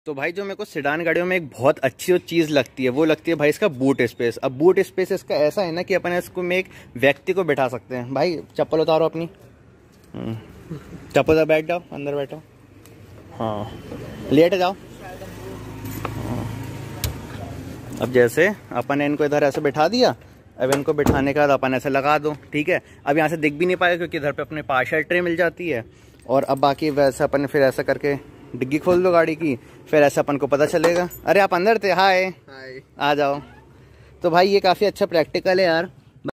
तो भाई जो मेरे को सेडान गाड़ियों में एक बहुत अच्छी चीज़ लगती है वो लगती है भाई इसका बूट स्पेस। अब बूट स्पेस इसका ऐसा है ना कि अपन इसको में एक व्यक्ति को बैठा सकते हैं। भाई चप्पल उतारो अपनी, चप्पल उतार, बैठ जाओ, अंदर बैठो, हाँ लेट जाओ। अब जैसे अपन ने इनको इधर ऐसे बैठा दिया, अब इनको बिठाने के बाद अपन ऐसे लगा दो, ठीक है। अब यहाँ से दिख भी नहीं पाएगा क्योंकि इधर पे अपने पार्शल ट्रे मिल जाती है। और अब बाकी वैसे अपन फिर ऐसा करके डिग्गी खोल दो गाड़ी की, फिर ऐसा अपन को पता चलेगा। अरे आप अंदर थे, हाय आ जाओ। तो भाई ये काफ़ी अच्छा प्रैक्टिकल है यार।